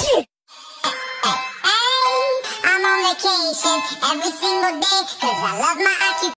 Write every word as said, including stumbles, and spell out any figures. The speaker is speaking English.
I'm on vacation every single day, cause I love my occupation.